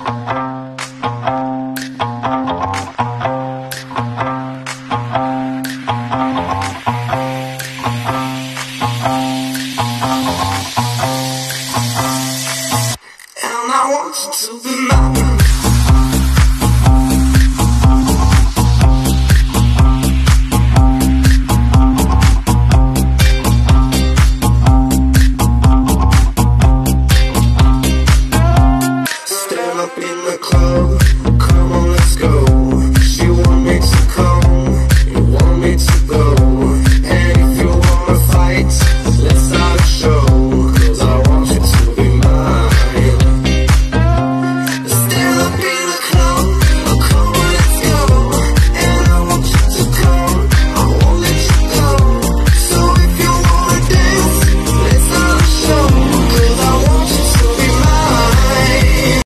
And I want you to be mine. Stand up in the club.